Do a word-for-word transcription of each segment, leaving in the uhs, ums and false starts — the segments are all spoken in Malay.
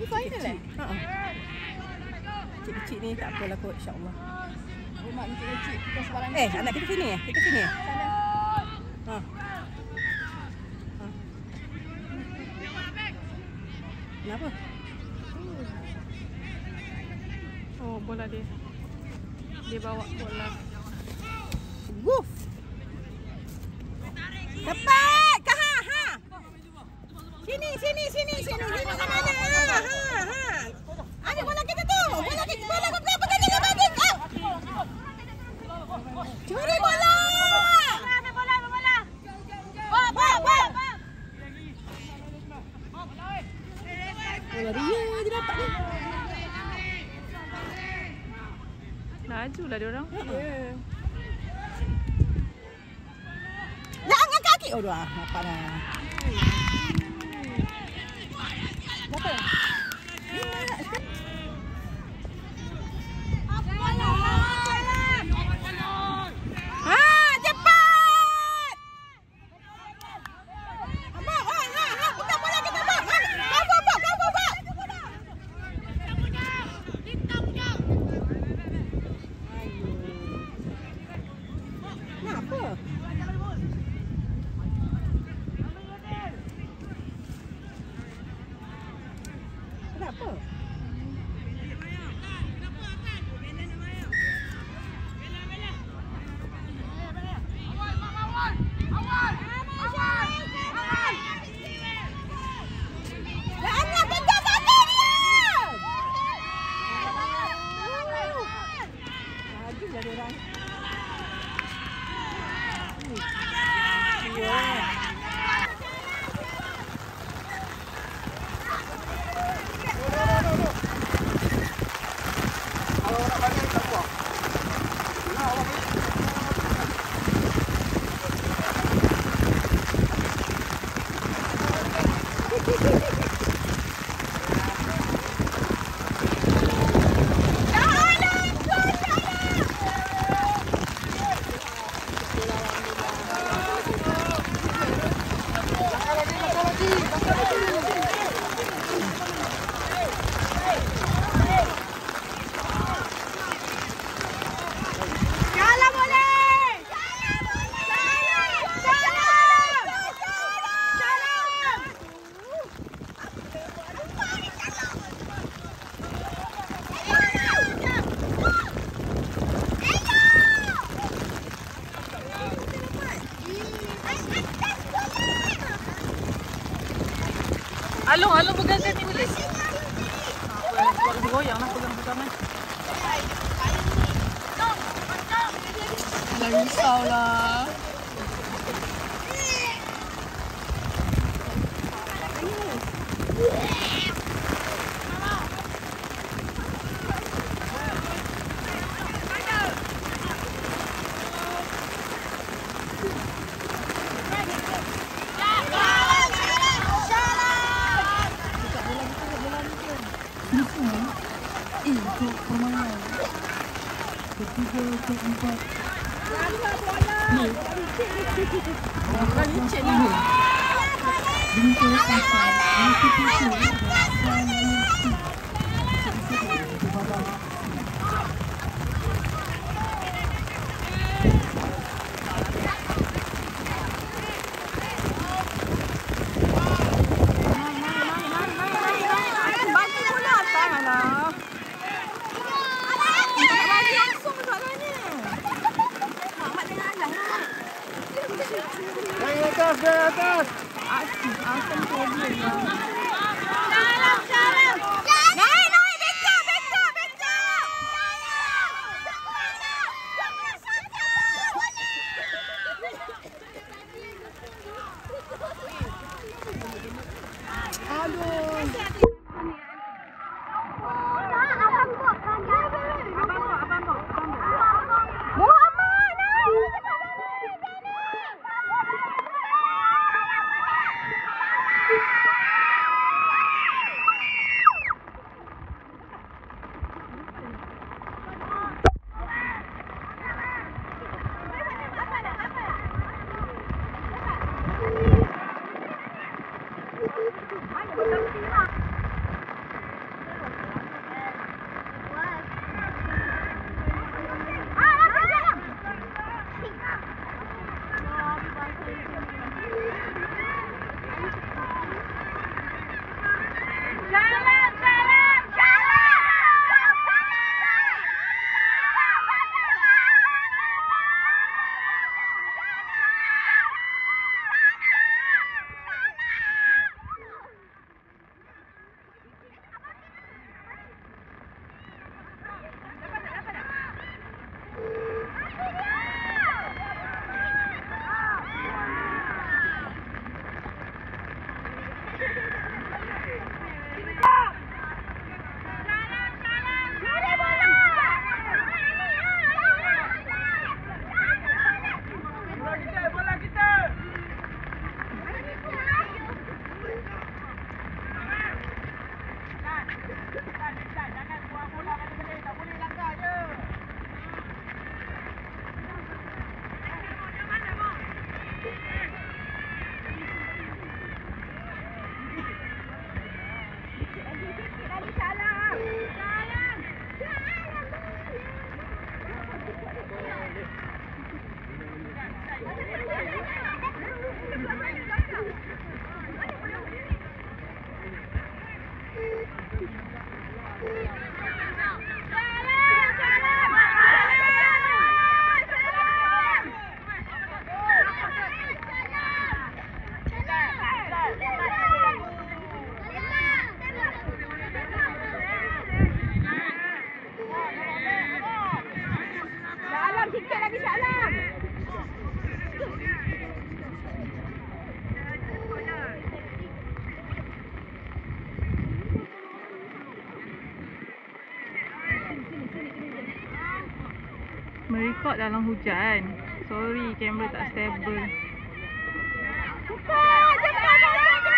final eh? Ha. Kecil-kecil ni tak apalah kot, insya-Allah. Rumah ni kecil, kita sebarang. Eh, anak kita sini eh? Kita sini eh? Ha. Ha. Kenapa? Oh, bola dia. Dia bawa bola. Woof. Cepat! Ke ha, ha. Sini, sini, sini, sini. Sini ke mana? Ha, ha, ha. Ada bola kita tu. Bola kita, bola kita berapa kali dia bagi? Oh. Curi bola. Ambil bola, ambil bola. Bawa, bawa, bawa. Bola dia dia dapat ni. Lajulah dia orang. Ya. Nak angkat kaki. Oh, dah. Dapat dah. Dapat dah. Kenapa? Alung, alung bergantian ni boleh. Apa? Bergoyang lah pegang-pegang ni. Alah, risaulah. Untuk permainan ketiga keempat Bola licin ni. Bingkai pasal institusi atas, dari atas. Asyik, asam problem lah. Dalam, dalam. Naik, naik, beca, beca, beca. Aduh. Ayo, Merekod dalam hujan. Sorry, kamera tak stable. Cepat, cepat, cepat, cepat.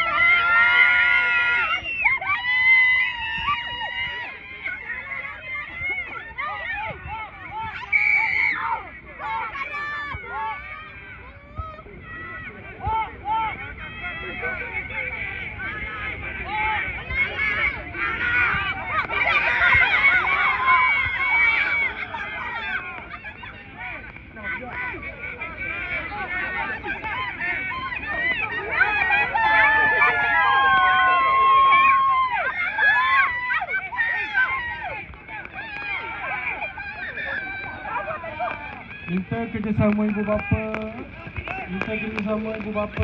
Minta kerjasama ibu bapa. Minta kerjasama ibu bapa.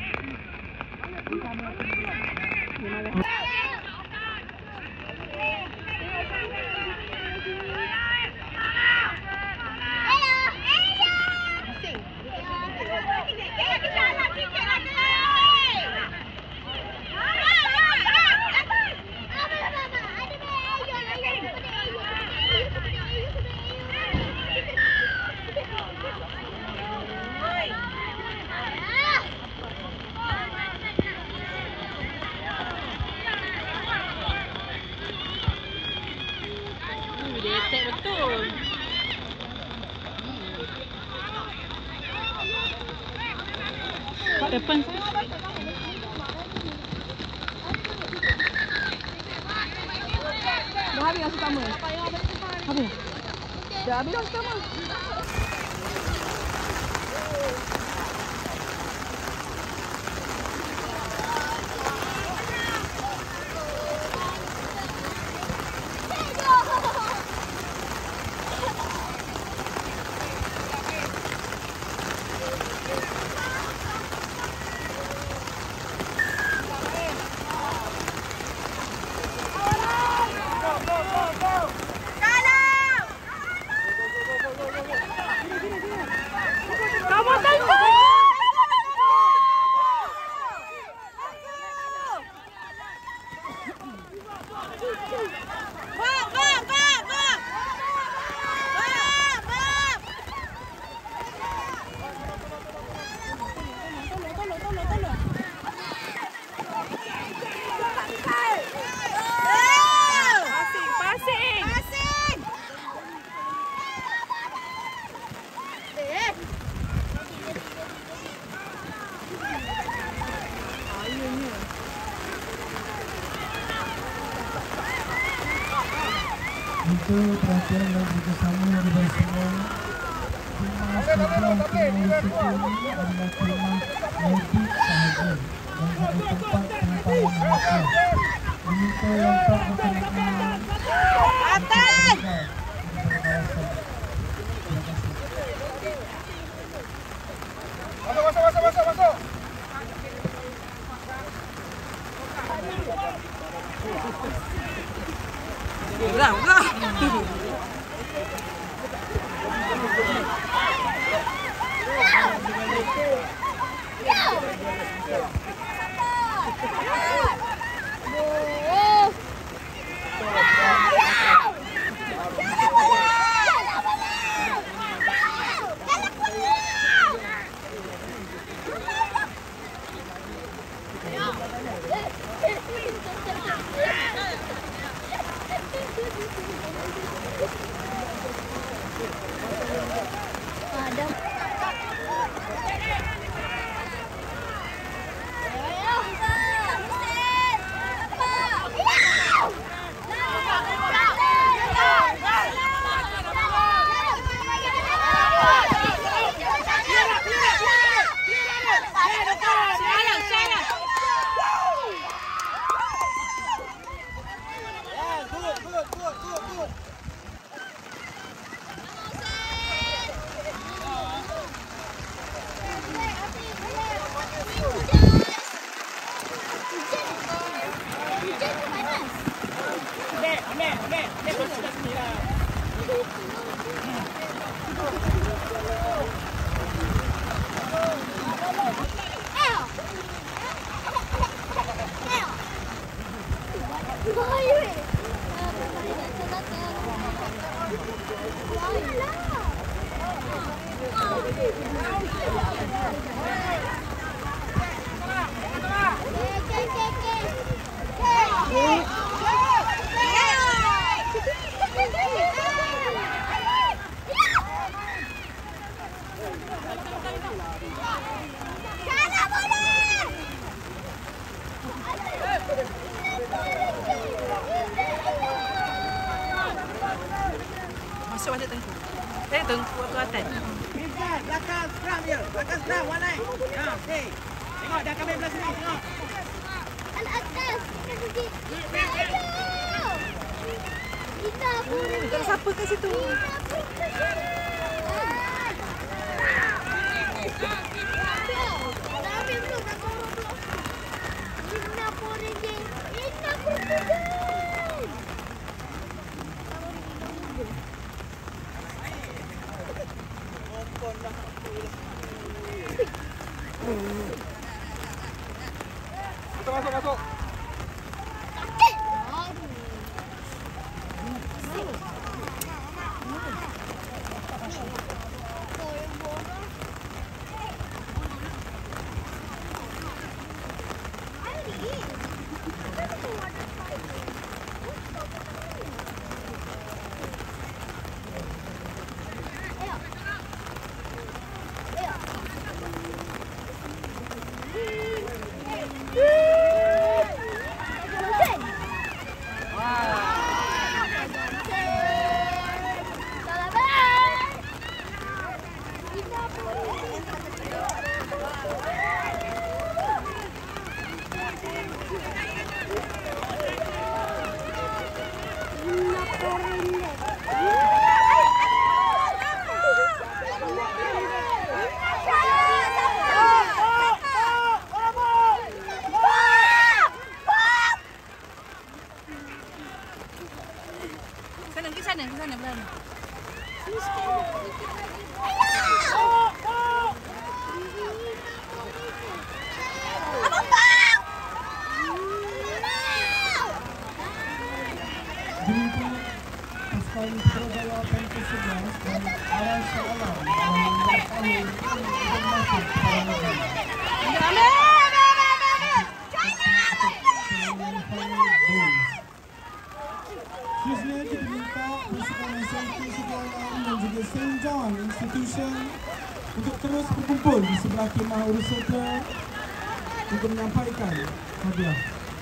Dia attack betul. Kat depan saya. Dah habis yang pertama. Habis. Dah habis yang pertama. Minta perhatian dan kerjasama daripada semua. Kemas sebelah timur ini adalah kemas medik sahaja dan juga tempat penyimpangan hasil. Meminta yang tak berkenaan Atas! Masuk, masuk, masuk, masuk, masuk. Belah, belah. Why? Masuk balik tengku. Eh, tengku tu atas. Minta belakang seram dia. Belakang seram one line. Ha, okey. Tengok dia akan main belah sini, tengok. Al atas. Kita pun. Tak siapa kat situ. Masuk, masuk, masuk. Sana, ke sana, ke sana berani. Berhenti pasukan Surabaya Pemkot sebelas dan arah seolah membuat alur dan masuk pada negara. Seterusnya kita minta pasukan S M K Sediawan dan juga Saint John Institution untuk terus berkumpul di sebelah kemah Urus Setra untuk menyampaikan hadiah.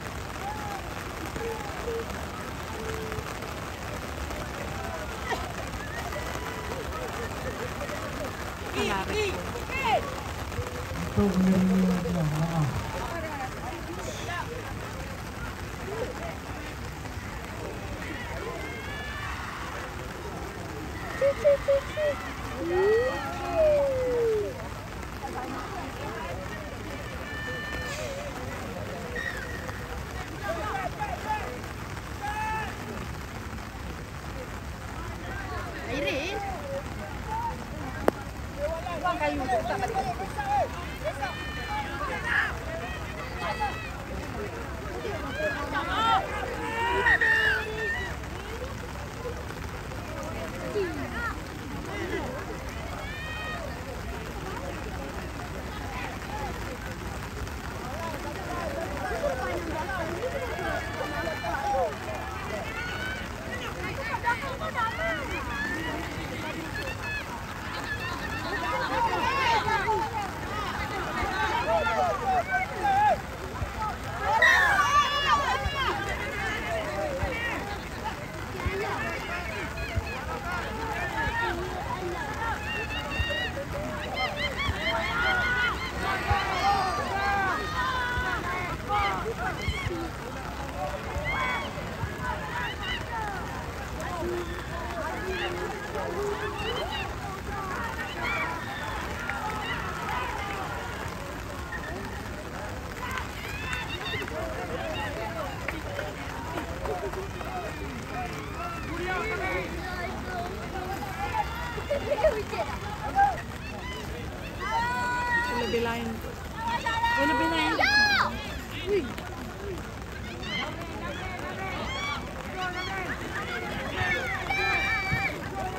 Untuk menerima hadiah, maaf.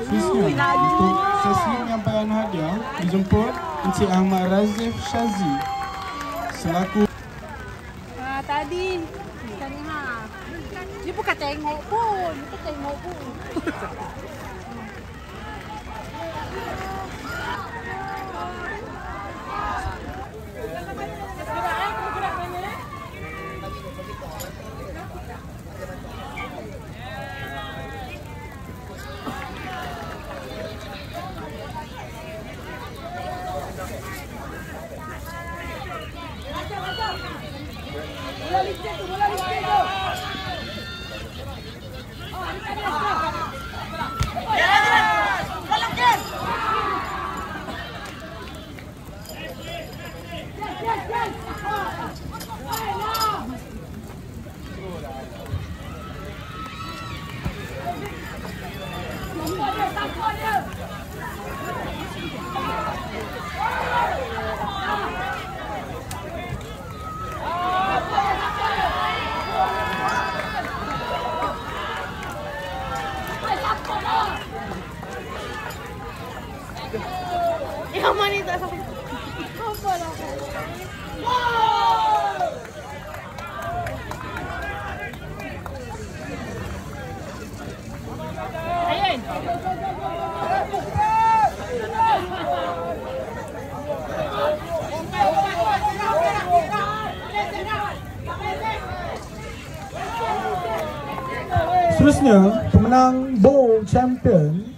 Seterusnya, untuk sesi penyampaian hadiah dijemput Encik Ahmad Razif Syazi selaku Ah, tadi. Bukan ha. Dia bukan tengok pun. Dia tengok pun. Yang mana tak sampai? Apa lah? Ayen. Seterusnya, pemenang bowl champion